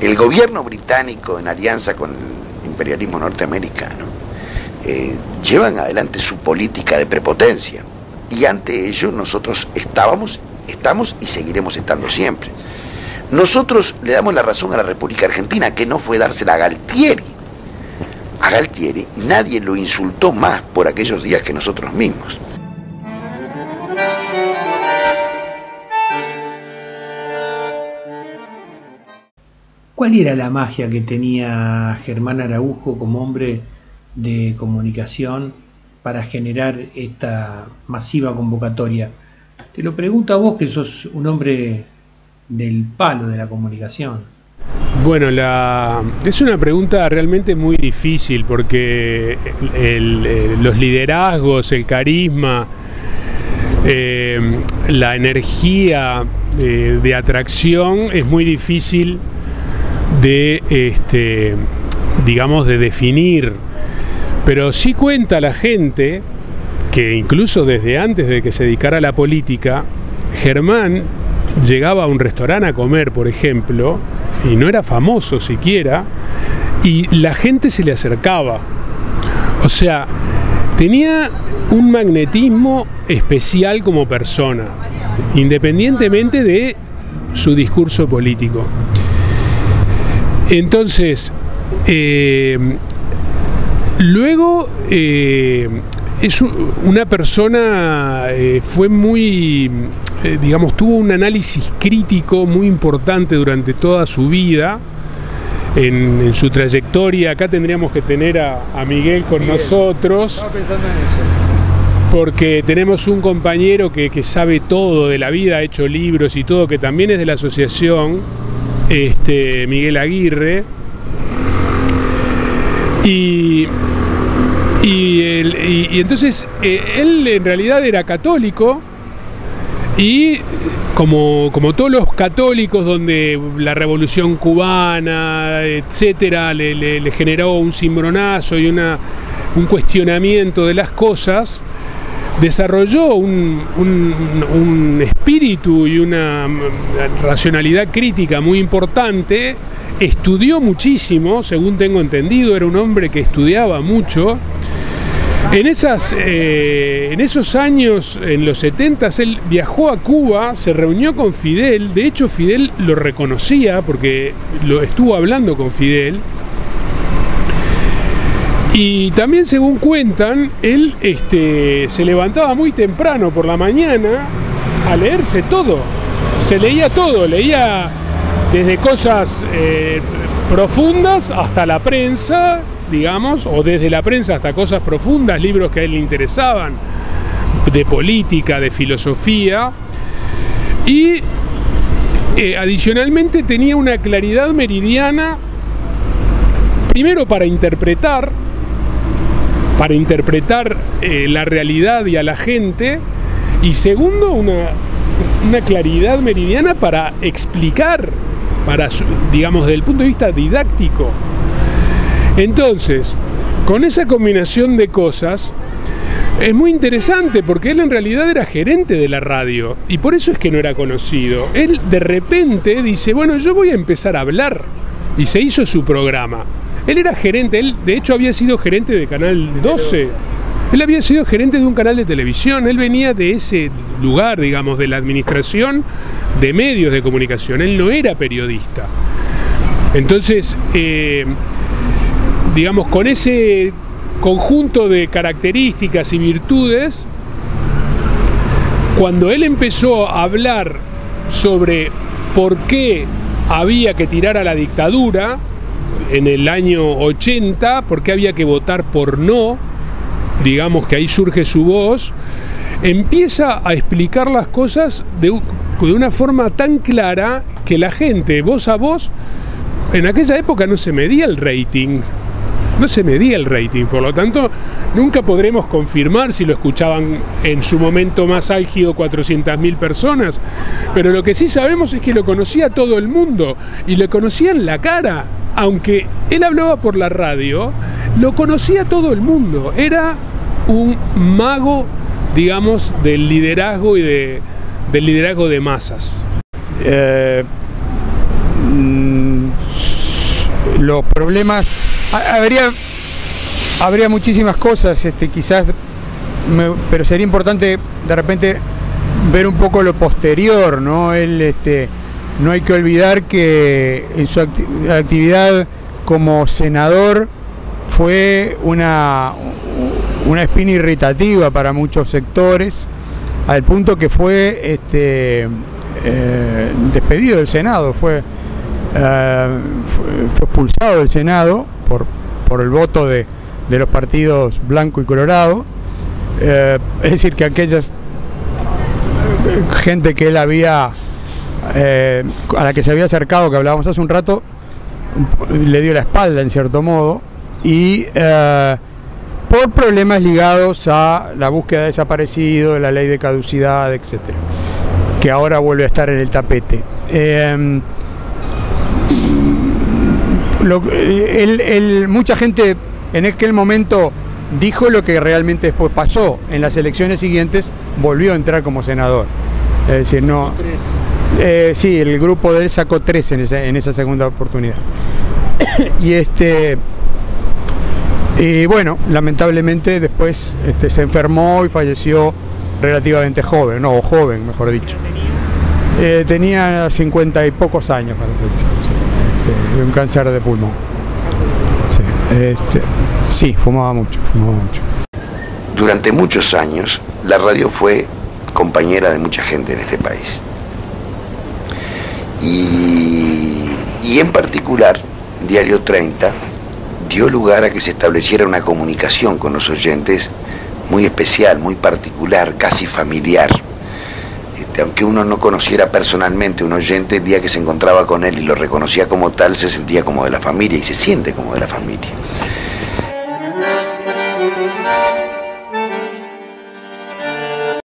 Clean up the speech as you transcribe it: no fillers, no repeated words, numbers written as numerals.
el gobierno británico, en alianza con el imperialismo norteamericano, llevan adelante su política de prepotencia, y ante ello nosotros estamos y seguiremos estando siempre. Nosotros le damos la razón a la República Argentina, que no fue dársela a Galtieri. A Galtieri nadie lo insultó más por aquellos días que nosotros mismos. ¿Cuál era la magia que tenía Germán Araujo como hombre de comunicación para generar esta masiva convocatoria? Te lo pregunto a vos, que sos un hombre del palo de la comunicación. Bueno, es una pregunta realmente muy difícil, porque los liderazgos, el carisma, la energía de atracción es muy difícil de, digamos, de definir. Pero sí cuenta la gente que incluso desde antes de que se dedicara a la política, Germán llegaba a un restaurante a comer, por ejemplo, y no era famoso siquiera, y la gente se le acercaba. O sea, tenía un magnetismo especial como persona, independientemente de su discurso político. Entonces, luego es una persona, fue muy, digamos, tuvo un análisis crítico muy importante durante toda su vida, en su trayectoria. Acá tendríamos que tener a Miguel con nosotros. Estaba pensando en eso. Porque tenemos un compañero que sabe todo de la vida, ha hecho libros y todo, que también es de la asociación, Miguel Aguirre. Y entonces él en realidad era católico, y como todos los católicos, donde la revolución cubana, etcétera, le generó un cimbronazo y un cuestionamiento de las cosas, desarrolló un espíritu y una racionalidad crítica muy importante. Estudió muchísimo, según tengo entendido, era un hombre que estudiaba mucho. En esos años, en los 70s, él viajó a Cuba, se reunió con Fidel. De hecho, Fidel lo reconocía porque lo estuvo hablando con Fidel. Y también, según cuentan, él se levantaba muy temprano por la mañana a leerse todo. Se leía todo, leía desde cosas profundas hasta la prensa, digamos, o desde la prensa hasta cosas profundas, libros que a él le interesaban, de política, de filosofía. Y adicionalmente tenía una claridad meridiana, primero para interpretar la realidad y a la gente, y segundo, una claridad meridiana para explicar, digamos, desde el punto de vista didáctico. Entonces, con esa combinación de cosas, es muy interesante, porque él en realidad era gerente de la radio, y por eso es que no era conocido. Él de repente dice, bueno, yo voy a empezar a hablar, y se hizo su programa. Él era gerente, él de hecho había sido gerente de Canal 12. Él había sido gerente de un canal de televisión. Él venía de ese lugar, digamos, de la administración de medios de comunicación. Él no era periodista. Entonces, digamos, con ese conjunto de características y virtudes, cuando él empezó a hablar sobre por qué había que tirar a la dictadura en el año 80, por qué había que votar por no, digamos que ahí surge su voz, empieza a explicar las cosas de una forma tan clara que la gente, voz a voz, en aquella época no se medía el rating. No se medía el rating, por lo tanto nunca podremos confirmar si lo escuchaban en su momento más álgido 400.000 personas, pero lo que sí sabemos es que lo conocía todo el mundo y le conocían la cara. Aunque él hablaba por la radio, lo conocía todo el mundo. Era un mago, digamos, del liderazgo y del liderazgo de masas. los problemas, habría muchísimas cosas, quizás, pero sería importante de repente ver un poco lo posterior, ¿no? No hay que olvidar que en su actividad como senador fue una espina irritativa para muchos sectores, al punto que fue despedido del Senado, fue expulsado del Senado por el voto de los partidos blanco y colorado. Es decir, que aquellas gente que él había a la que se había acercado, que hablábamos hace un rato, le dio la espalda en cierto modo, y por problemas ligados a la búsqueda de desaparecidos, la ley de caducidad, etcétera, que ahora vuelve a estar en el tapete. Mucha gente en aquel momento dijo lo que realmente después pasó. En las elecciones siguientes volvió a entrar como senador. Es decir, no. Sí, el grupo de él sacó 3 en esa segunda oportunidad. Y bueno, lamentablemente después se enfermó y falleció relativamente joven, mejor dicho. Tenía 50 y pocos años, de un cáncer de pulmón. Sí, fumaba mucho. Durante muchos años, la radio fue compañera de mucha gente en este país. Y en particular, Diario 30 dio lugar a que se estableciera una comunicación con los oyentes muy especial, muy particular, casi familiar. Aunque uno no conociera personalmente un oyente, el día que se encontraba con él y lo reconocía como tal, se sentía como de la familia y se siente como de la familia.